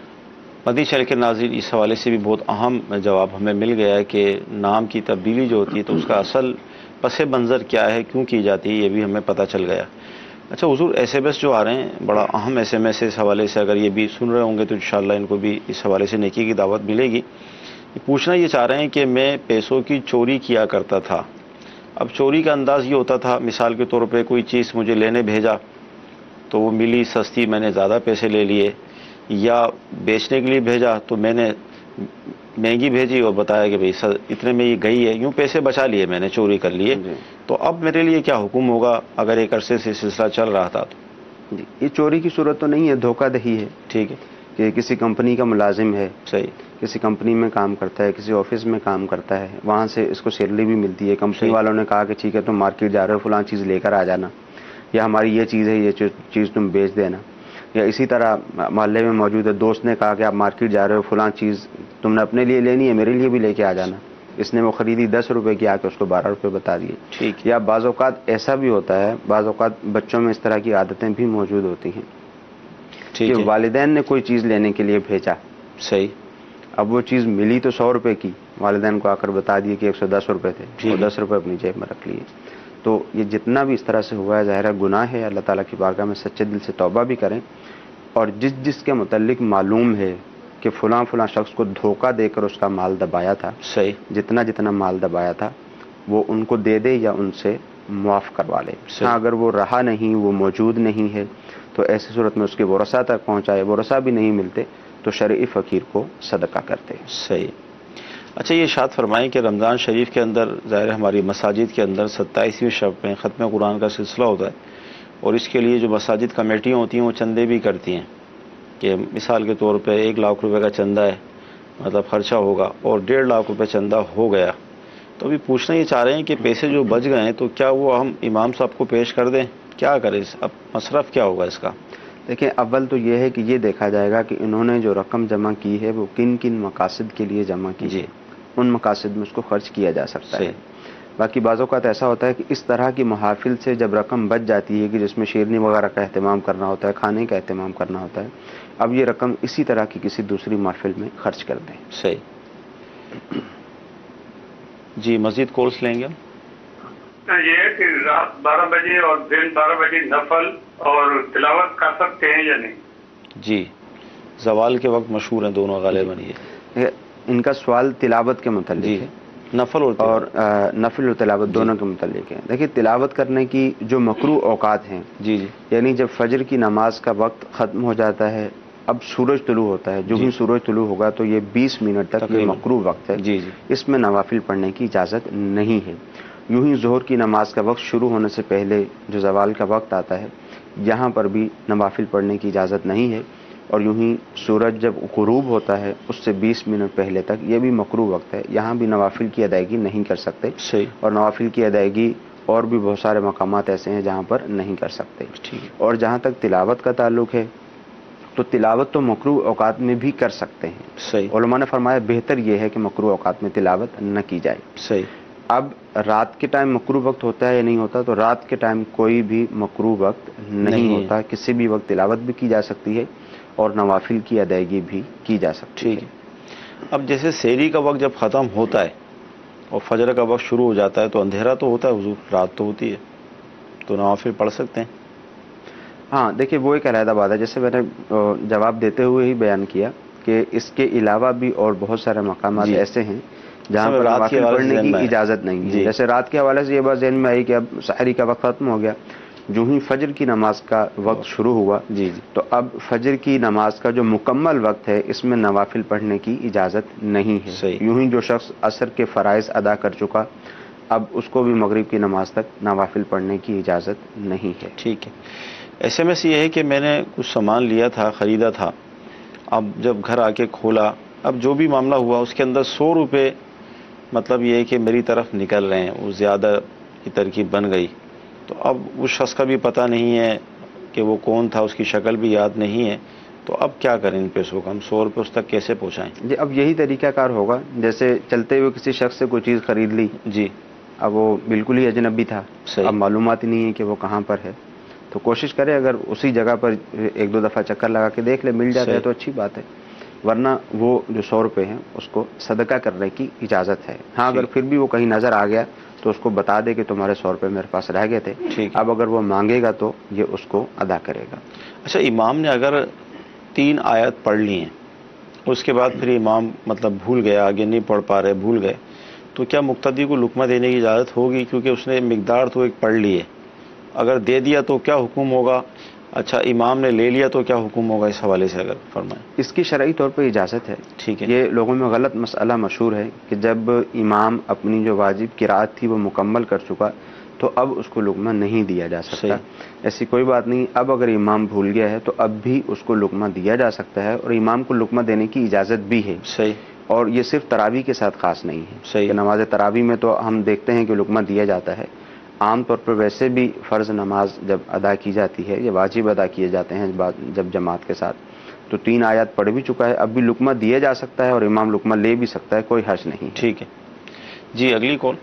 مدنی چینل کے ناظرین، اس حوالے سے بھی بہت اہم جواب ہمیں مل گیا ہے کہ نام کی تبدیلی جو ہوتی ہے تو اس کا اصل پس منظر کیا ہے، کیوں کی جاتی ہے، یہ بھی ہمیں پتہ چل گیا۔ اچھا حضور، ایس ایم ایس جو آ رہے ہیں بڑا اہم ایس ایم ایس ہے، اس حوالے سے اگر یہ بھی سن رہے ہوں گے تو انشاءاللہ ان کو بھی اس حوالے سے نیکی کی دعوت ملے گی۔ پوچھنا یہ چاہ رہے ہیں کہ میں پیسوں کی چوری کیا کرتا تھا، اب چوری کا انداز یہ ہوتا تھا، مثال کے طور پہ کوئی چیز مجھے لینے بھیجا تو وہ ملی سستی، میں نے زیادہ پیسے لے لیے، یا بیچنے کے لیے بھیجا تو میں نے مہنگی بھیجی اور بتایا کہ بھئی اتنے میں یہ گئی ہے، یوں پیسے بچا لیے میں نے، چوری کر لیے۔ تو اب میرے لیے کیا حکم ہوگا اگر ایک عرصے سے سلسلہ چل رہا تھا تو؟ جی، یہ چوری کی صورت تو نہیں ہے، دھوکہ دہی ہے۔ ٹھیک ہے، کہ کسی کمپنی کا ملازم ہے، صحیح، کسی کمپنی میں کام کرتا ہے، کسی آفس میں کام کرتا ہے، وہاں سے اس کو سیلری بھی ملتی ہے، کمپنی صحیح۔ والوں نے کہا کہ ٹھیک ہے تم مارکیٹ جا رہے ہو، فلاں چیز لے کر آ جانا، یا ہماری یہ چیز ہے، یہ چیز تم بیچ دینا۔ یا اسی طرح محلے میں موجود ہے، دوست نے کہا کہ آپ مارکیٹ جا رہے ہو، فلاں چیز تم نے اپنے لیے لینی ہے، میرے لیے بھی لے کے آ جانا۔ اس نے وہ خریدی دس روپے کی، آ کے اس کو بارہ روپے بتا دیے۔ ٹھیک، یا بعض اوقات ایسا بھی ہوتا ہے، بعض اوقات بچوں میں اس طرح کی عادتیں بھی موجود ہوتی ہیں ٹھیک کہ ہے، والدین نے کوئی چیز لینے کے لیے بھیجا، صحیح، اب وہ چیز ملی تو سو روپے کی، والدین کو آ کر بتا دیے کہ ایک سو دس روپے تھے، ٹھیک وہ ہے۔ دس روپے اپنی جیب میں رکھ لیے۔ تو یہ جتنا بھی اس طرح سے ہوا ہے ظاہر ہے گناہ ہے، اللہ تعالیٰ کی بارگاہ میں سچے دل سے توبہ بھی کریں، اور جس جس کے متعلق معلوم ہے کہ فلاں فلاں شخص کو دھوکہ دے کر اس کا مال دبایا تھا، صحیح، جتنا جتنا مال دبایا تھا وہ ان کو دے دے یا ان سے معاف کروا لے۔ صحیح۔ ہاں اگر وہ رہا نہیں، وہ موجود نہیں ہے، تو ایسی صورت میں اس کے ورثاء تک پہنچائے، ورثاء بھی نہیں ملتے تو شرعی فقیر کو صدقہ کرتے۔ صحیح۔ اچھا یہ ارشاد فرمائیں کہ رمضان شریف کے اندر ظاہر ہماری مساجد کے اندر ستائیسویں شب میں ختم قرآن کا سلسلہ ہوتا ہے، اور اس کے لیے جو مساجد کمیٹیاں ہوتی ہیں وہ چندے بھی کرتی ہیں، کہ مثال کے طور پہ ایک لاکھ روپے کا چندہ ہے، مطلب خرچہ ہوگا، اور ڈیڑھ لاکھ روپے چندہ ہو گیا، تو ابھی پوچھنا یہ چاہ رہے ہیں کہ پیسے جو بچ گئے ہیں تو کیا وہ ہم امام صاحب کو پیش کر دیں، کیا کریں، اب مصرف کیا ہوگا اس کا؟ دیکھیں، اول تو یہ ہے کہ یہ دیکھا جائے گا کہ انہوں نے جو رقم جمع کی ہے وہ کن کن مقاصد کے لیے جمع کی جی، ہے، ان مقاصد میں اس کو خرچ کیا جا سکتا ہے۔ صحیح۔ باقی بعض اوقات ایسا ہوتا ہے کہ اس طرح کی محافل سے جب رقم بچ جاتی ہے کہ جس میں شیرنی وغیرہ کا اہتمام کرنا ہوتا ہے، کھانے کا اہتمام کرنا ہوتا ہے، اب یہ رقم اسی طرح کی کسی دوسری محفل میں خرچ کر دیں۔ صحیح۔ جی مزید کورس لیں گے؟ یہ ہے کہ رات بارہ بجے اور دن بارہ بجے نفل اور تلاوت کر سکتے ہیں یا نہیں؟ جی، زوال کے وقت مشہور ہیں دونوں غالباً یہ۔ ان کا سوال تلاوت کے متعلق جی ہے، نفل اور اور نفل و تلاوت دونوں کے متعلق ہے۔ دیکھیے تلاوت کرنے کی جو مکروہ اوقات ہیں، جی جی یعنی جب فجر کی نماز کا وقت ختم ہو جاتا ہے، اب سورج طلوع ہوتا ہے، جو ہی سورج طلوع ہوگا تو یہ بیس منٹ تک یہ مکروہ وقت ہے، جی جی اس میں نوافل پڑھنے کی اجازت نہیں ہے۔ یوں ہی ظہر کی نماز کا وقت شروع ہونے سے پہلے جو زوال کا وقت آتا ہے، یہاں پر بھی نوافل پڑھنے کی اجازت نہیں ہے، اور یوں ہی سورج جب غروب ہوتا ہے اس سے بیس منٹ پہلے تک یہ بھی مکروہ وقت ہے، یہاں بھی نوافل کی ادائیگی نہیں کر سکتے، صحیح، اور نوافل کی ادائیگی اور بھی بہت سارے مقامات ایسے ہیں جہاں پر نہیں کر سکتے۔ ٹھیک ہے، اور جہاں تک تلاوت کا تعلق ہے تو تلاوت تو مکروہ اوقات میں بھی کر سکتے ہیں، صحیح علماء نے فرمایا بہتر یہ ہے کہ مکروہ اوقات میں تلاوت نہ کی جائے۔ صحیح، اب رات کے ٹائم مکروہ وقت ہوتا ہے یا نہیں ہوتا، تو رات کے ٹائم کوئی بھی مکروہ وقت نہیں, نہیں ہے۔ ہوتا، کسی بھی وقت تلاوت بھی کی جا سکتی ہے اور نوافل کی ادائیگی بھی کی جا سکتی ٹھیک ہے۔ ہے، اب جیسے سحری کا وقت جب ختم ہوتا ہے اور فجر کا وقت شروع ہو جاتا ہے تو اندھیرا تو ہوتا ہے حضور، رات تو ہوتی ہے، تو نوافل پڑھ سکتے ہیں؟ ہاں دیکھیے وہ ایک علیحدہ بات ہے، جیسے میں نے جواب دیتے ہوئے ہی بیان کیا کہ اس کے علاوہ بھی اور بہت سارے مقامات جی، ایسے ہیں جہاں سب پر رات کے نوافل حوالے سے پڑھنے ذہن کی میں آیا۔ اجازت نہیں ہے۔ جی، جیسے رات کے حوالے سے یہ بات ذہن میں آئی کہ اب سحری کا وقت ختم ہو گیا، جو ہی فجر کی نماز کا وقت شروع ہوا، جی جی تو اب فجر کی نماز کا جو مکمل وقت ہے اس میں نوافل پڑھنے کی اجازت نہیں ہے۔ صحیح، یوں ہی جو شخص عصر کے فرائض ادا کر چکا، اب اس کو بھی مغرب کی نماز تک نوافل پڑھنے کی اجازت نہیں ہے۔ ٹھیک ہے۔ ایس ایم ایس یہ ہے کہ میں نے کچھ سامان لیا تھا، خریدا تھا، اب جب گھر آ کے کھولا، اب جو بھی معاملہ ہوا اس کے اندر سو روپے مطلب یہ ہے کہ میری طرف نکل رہے ہیں، وہ زیادہ کی ترکیب بن گئی، تو اب اس شخص کا بھی پتہ نہیں ہے کہ وہ کون تھا، اس کی شکل بھی یاد نہیں ہے، تو اب کیا کریں ان پیسوں کا؟ ہم سو روپے اس تک کیسے پہنچائیں؟ جی اب یہی طریقہ کار ہوگا، جیسے چلتے ہوئے کسی شخص سے کوئی چیز خرید لی، جی اب وہ بالکل ہی اجنبی تھا، صحیح، اب معلومات ہی نہیں ہے کہ وہ کہاں پر ہے، تو کوشش کرے اگر اسی جگہ پر ایک دو دفعہ چکر لگا کے دیکھ لے، مل جاتا ہے صحیح، تو اچھی بات ہے، ورنہ وہ جو سو روپے ہیں اس کو صدقہ کرنے کی اجازت ہے۔ ہاں اگر ٹھیک، پھر بھی وہ کہیں نظر آ گیا تو اس کو بتا دے کہ تمہارے سو روپے میرے پاس رہ گئے تھے، ٹھیک ہے۔ اب اگر وہ مانگے گا تو یہ اس کو ادا کرے گا۔ اچھا، امام نے اگر تین آیت پڑھ لی ہیں، اس کے بعد پھر امام مطلب بھول گیا، آگے نہیں پڑھ پا رہے، بھول گئے، تو کیا مقتدی کو لقمہ دینے کی اجازت ہوگی؟ کیونکہ اس نے مقدار تو ایک پڑھ لی ہے، اگر دے دیا تو کیا حکم ہوگا؟ اچھا امام نے لے لیا تو کیا حکم ہوگا؟ اس حوالے سے اگر فرمائیں۔ اس کی شرعی طور پر اجازت ہے۔ ٹھیک ہے، یہ لوگوں میں غلط مسئلہ مشہور ہے کہ جب امام اپنی جو واجب قرات تھی وہ مکمل کر چکا تو اب اس کو لقمہ نہیں دیا جا سکتا۔ صحیح، ایسی کوئی بات نہیں، اب اگر امام بھول گیا ہے تو اب بھی اس کو لقمہ دیا جا سکتا ہے، اور امام کو لقمہ دینے کی اجازت بھی ہے۔ صحیح، اور یہ صرف تراویح کے ساتھ خاص نہیں ہے صحیح، کہ نماز تراویح میں تو ہم دیکھتے ہیں کہ لقمہ دیا جاتا ہے، عام طور پر ویسے بھی فرض نماز جب ادا کی جاتی ہے یا واجب ادا کیے جاتے ہیں جب جماعت کے ساتھ، تو تین آیات پڑھ بھی چکا ہے، اب بھی لقمہ دیا جا سکتا ہے اور امام لقمہ لے بھی سکتا ہے، کوئی حرج نہیں ہے۔ ٹھیک ہے جی، اگلی کال۔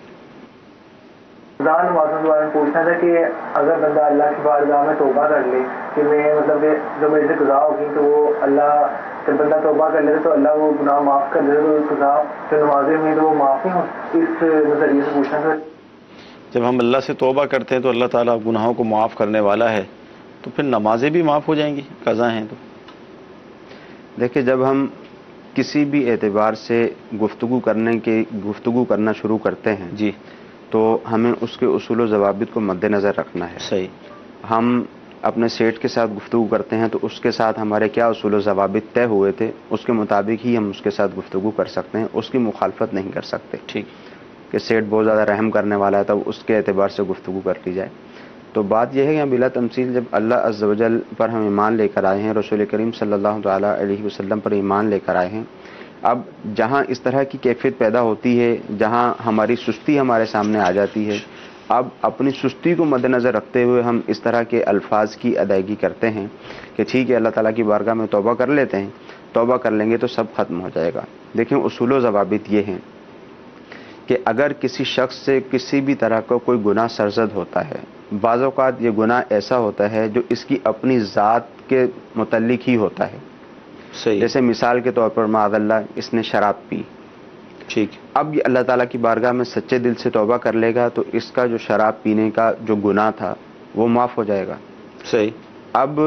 رمضان نمازوں کے بارے میں پوچھنا تھا کہ اگر بندہ اللہ کی بارگاہ میں توبہ کر لے کہ میں مطلب کہ جو میرے سے قضا ہوگی تو وہ اللہ، جب بندہ توبہ کر لے تو اللہ وہ گناہ معاف کر دے، تو قضا جو نمازیں ہوئی تو وہ معاف نہیں ہوں، اس نظریے سے پوچھنا تھا۔ جب ہم اللہ سے توبہ کرتے ہیں تو اللہ تعالیٰ گناہوں کو معاف کرنے والا ہے، تو پھر نمازیں بھی معاف ہو جائیں گی قضا ہیں تو؟ دیکھیں جب ہم کسی بھی اعتبار سے گفتگو کرنے کے گفتگو کرنا شروع کرتے ہیں جی تو ہمیں اس کے اصول و ضوابط کو مد نظر رکھنا ہے۔ صحیح، ہم اپنے سیٹ کے ساتھ گفتگو کرتے ہیں تو اس کے ساتھ ہمارے کیا اصول و ضوابط طے ہوئے تھے اس کے مطابق ہی ہم اس کے ساتھ گفتگو کر سکتے ہیں، اس کی مخالفت نہیں کر سکتے ٹھیک، کہ سیٹ بہت زیادہ رحم کرنے والا ہے تب اس کے اعتبار سے گفتگو کر لی جائے۔ تو بات یہ ہے کہ بلا تمثیل جب اللہ عز و جل پر ہم ایمان لے کر آئے ہیں، رسول کریم صلی اللہ تعالیٰ علیہ وسلم پر ایمان لے کر آئے ہیں، اب جہاں اس طرح کی کیفیت پیدا ہوتی ہے، جہاں ہماری سستی ہمارے سامنے آ جاتی ہے، اب اپنی سستی کو مد نظر رکھتے ہوئے ہم اس طرح کے الفاظ کی ادائیگی کرتے ہیں کہ ٹھیک ہے اللہ تعالیٰ کی بارگاہ میں توبہ کر لیتے ہیں، توبہ کر لیں گے تو سب ختم ہو جائے گا۔ دیکھیں اصول و ضوابط یہ ہیں کہ اگر کسی شخص سے کسی بھی طرح کا کوئی گناہ سرزد ہوتا ہے، بعض اوقات یہ گناہ ایسا ہوتا ہے جو اس کی اپنی ذات کے متعلق ہی ہوتا ہے، صحیح، جیسے مثال کے طور پر معاذ اللہ اس نے شراب پی، ٹھیک، اب یہ اللہ تعالیٰ کی بارگاہ میں سچے دل سے توبہ کر لے گا تو اس کا جو شراب پینے کا جو گناہ تھا وہ معاف ہو جائے گا۔ صحیح، اب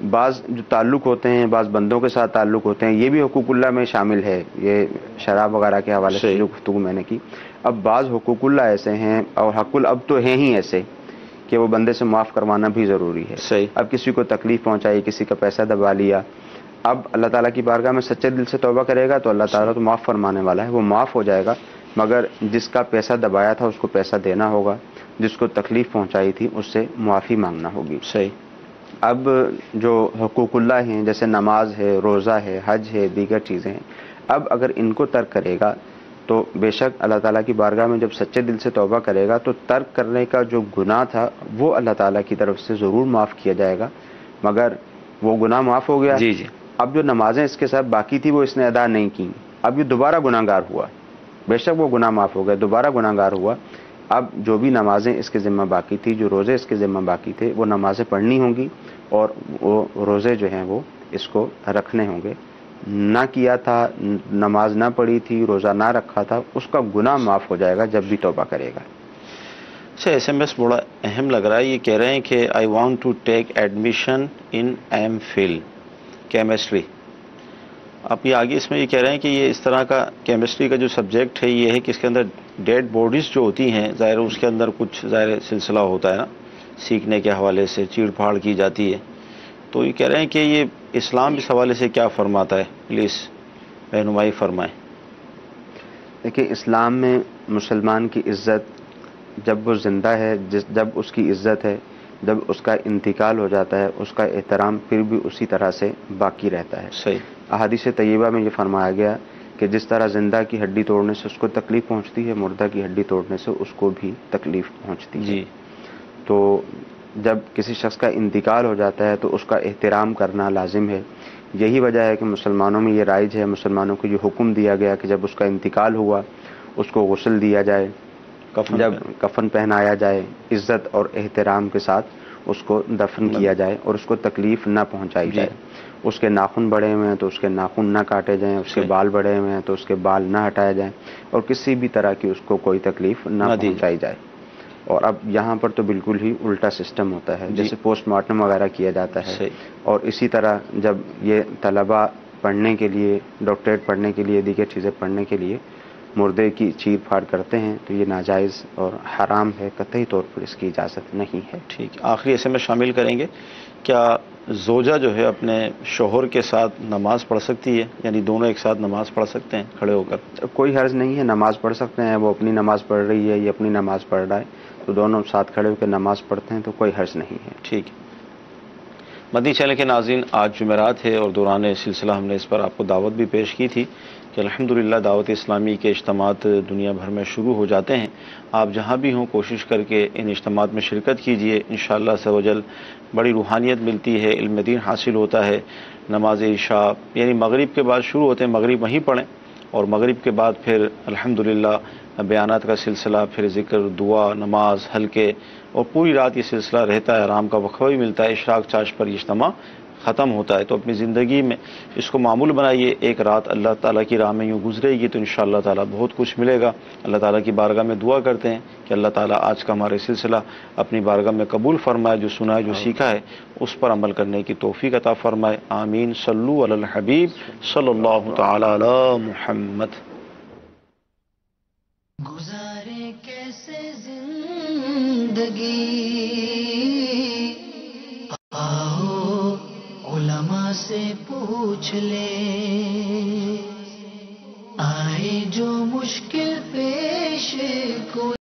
بعض جو تعلق ہوتے ہیں، بعض بندوں کے ساتھ تعلق ہوتے ہیں، یہ بھی حقوق اللہ میں شامل ہے، یہ شراب وغیرہ کے حوالے سے جو گفتگو میں نے کی. اب بعض حقوق اللہ ایسے ہیں اور حق الاب تو ہیں ہی ایسے کہ وہ بندے سے معاف کروانا بھی ضروری ہے. صحیح. اب کسی کو تکلیف پہنچائی، کسی کا پیسہ دبا لیا، اب اللہ تعالیٰ کی بارگاہ میں سچے دل سے توبہ کرے گا تو اللہ تعالیٰ تو معاف فرمانے والا ہے، وہ معاف ہو جائے گا. مگر جس کا پیسہ دبایا تھا اس کو پیسہ دینا ہوگا، جس کو تکلیف پہنچائی تھی اس سے معافی مانگنا ہوگی. صحیح. اب جو حقوق اللہ ہیں جیسے نماز ہے، روزہ ہے، حج ہے، دیگر چیزیں ہیں، اب اگر ان کو ترک کرے گا تو بے شک اللہ تعالیٰ کی بارگاہ میں جب سچے دل سے توبہ کرے گا تو ترک کرنے کا جو گناہ تھا وہ اللہ تعالیٰ کی طرف سے ضرور معاف کیا جائے گا. مگر وہ گناہ معاف ہو گیا. جی جی. اب جو نمازیں اس کے ساتھ باقی تھی وہ اس نے ادا نہیں کی، اب یہ دوبارہ گناہ گار ہوا. بے شک وہ گناہ معاف ہو گیا، دوبارہ گناہ گار ہوا. اب جو بھی نمازیں اس کے ذمہ باقی تھی، جو روزے اس کے ذمہ باقی تھے، وہ نمازیں پڑھنی ہوں گی اور وہ روزے جو ہیں وہ اس کو رکھنے ہوں گے. نہ کیا تھا، نماز نہ پڑھی تھی، روزہ نہ رکھا تھا، اس کا گناہ معاف ہو جائے گا جب بھی توبہ کرے گا. اچھا، ایس ایم ایس بڑا اہم لگ رہا ہے. یہ کہہ رہے ہیں کہ I want to take admission in M Phil chemistry. آپ یہ آگے اس میں یہ کہہ رہے ہیں کہ یہ اس طرح کا کیمسٹری کا جو سبجیکٹ ہے یہ ہے کہ اس کے اندر ڈیڈ باڈیز جو ہوتی ہیں، ظاہر اس کے اندر کچھ ظاہر سلسلہ ہوتا ہے نا، سیکھنے کے حوالے سے چیڑ پھاڑ کی جاتی ہے. تو یہ کہہ رہے ہیں کہ یہ اسلام اس حوالے سے کیا فرماتا ہے، پلیز رہنمائی فرمائیں. دیکھیں، اسلام میں مسلمان کی عزت جب وہ زندہ ہے، جس جب اس کی عزت ہے، جب اس کا انتقال ہو جاتا ہے، اس کا احترام پھر بھی اسی طرح سے باقی رہتا ہے. صحیح. احادیث طیبہ میں یہ فرمایا گیا کہ جس طرح زندہ کی ہڈی توڑنے سے اس کو تکلیف پہنچتی ہے، مردہ کی ہڈی توڑنے سے اس کو بھی تکلیف پہنچتی ہے. جی. تو جب کسی شخص کا انتقال ہو جاتا ہے تو اس کا احترام کرنا لازم ہے. یہی وجہ ہے کہ مسلمانوں میں یہ رائج ہے، مسلمانوں کو یہ حکم دیا گیا کہ جب اس کا انتقال ہوا اس کو غسل دیا جائے، کفن جب کفن پہنایا جائے، عزت اور احترام کے ساتھ اس کو دفن کیا جائے اور اس کو تکلیف نہ پہنچائی جائے. اس کے ناخن بڑے ہوئے ہیں تو اس کے ناخن نہ کاٹے جائیں، اس کے بال بڑے ہوئے ہیں تو اس کے بال نہ ہٹائے جائیں، اور کسی بھی طرح کی اس کو کوئی تکلیف نہ پہنچائی جائے. اور اب یہاں پر تو بالکل ہی الٹا سسٹم ہوتا ہے، جیسے پوسٹ مارٹم وغیرہ کیا جاتا ہے. اور اسی طرح جب یہ طلباء پڑھنے کے لیے، ڈاکٹریٹ پڑھنے کے لیے، دیگر چیزیں پڑھنے کے لیے مردے کی چیر پھاڑ کرتے ہیں تو یہ ناجائز اور حرام ہے، قطعی طور پر اس کی اجازت نہیں ہے. ٹھیک. آخری ایسے میں شامل کریں گے، کیا زوجہ جو ہے اپنے شوہر کے ساتھ نماز پڑھ سکتی ہے، یعنی دونوں ایک ساتھ نماز پڑھ سکتے ہیں کھڑے ہو کر؟ کوئی حرج نہیں ہے، نماز پڑھ سکتے ہیں. وہ اپنی نماز پڑھ رہی ہے، یہ اپنی نماز پڑھ رہا ہے، تو دونوں ساتھ کھڑے ہو کے نماز پڑھتے ہیں تو کوئی حرج نہیں ہے. ٹھیک. مدنی چینل کے ناظرین، آج جمعرات ہے اور دوران سلسلہ ہم نے اس پر آپ کو دعوت بھی پیش کی تھی کہ الحمدللہ دعوت اسلامی کے اجتماعات دنیا بھر میں شروع ہو جاتے ہیں. آپ جہاں بھی ہوں کوشش کر کے ان اجتماعات میں شرکت کیجئے. انشاءاللہ عز و جل بڑی روحانیت ملتی ہے، علم دین حاصل ہوتا ہے. نماز عشاء یعنی مغرب کے بعد شروع ہوتے ہیں، مغرب وہیں پڑھیں، اور مغرب کے بعد پھر الحمدللہ بیانات کا سلسلہ، پھر ذکر، دعا، نماز، حلقے، اور پوری رات یہ سلسلہ رہتا ہے. آرام کا وقفہ بھی ملتا ہے، اشراق چاش پر یہ اجتماع ختم ہوتا ہے. تو اپنی زندگی میں اس کو معمول بنائیے. ایک رات اللہ تعالیٰ کی راہ میں یوں گزرے گی تو انشاءاللہ تعالیٰ بہت کچھ ملے گا. اللہ تعالیٰ کی بارگاہ میں دعا کرتے ہیں کہ اللہ تعالیٰ آج کا ہمارے سلسلہ اپنی بارگاہ میں قبول فرمائے، جو سنا ہے، جو سیکھا ہے اس پر عمل کرنے کی توفیق عطا فرمائے. آمین. صلو علی الحبیب صلی اللہ تعالی علی محمد. گزارے کیسے زندگی، آؤ علماء سے پوچھ لے، آئے جو مشکل پیش کوئی